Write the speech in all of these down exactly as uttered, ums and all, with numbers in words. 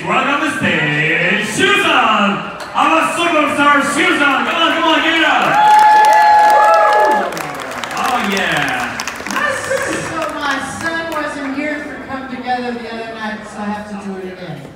welcome to the stage, Susan! Our superstar Susan! Come on, come on, give it up! Oh yeah! So my son wasn't here for Come Together the other night, so I have to do it again.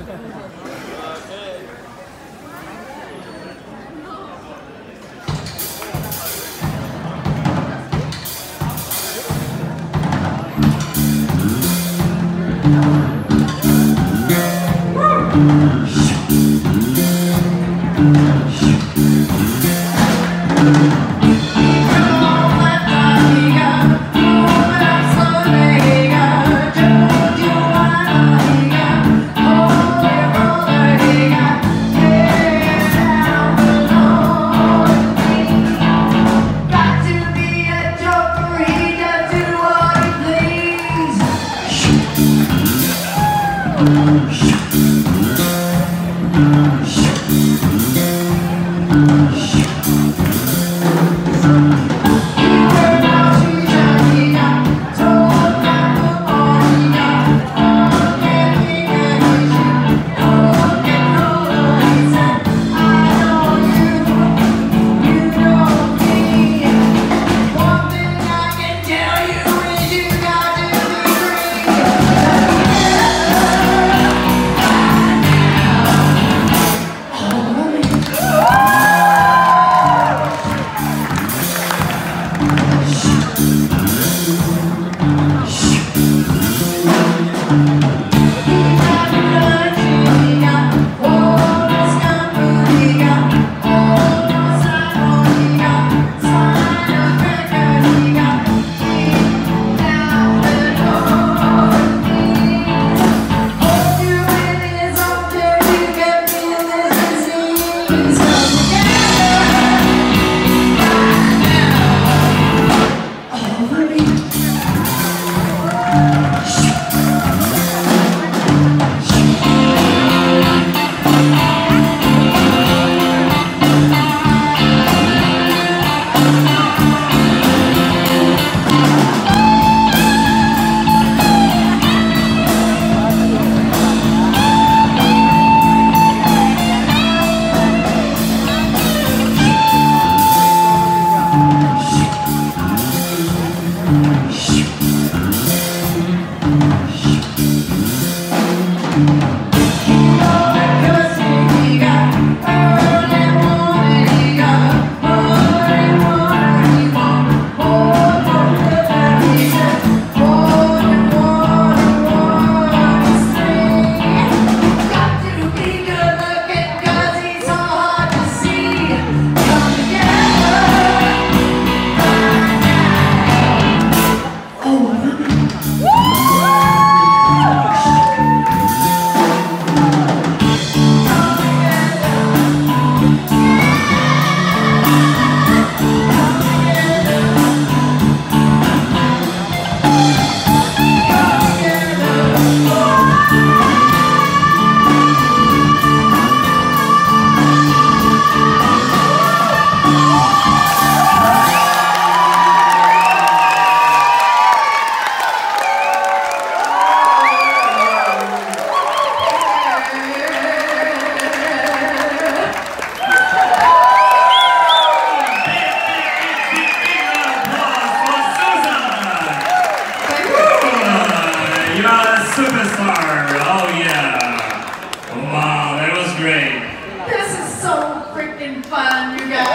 Superstar! Oh yeah! Wow, that was great! This is so freaking fun, you guys!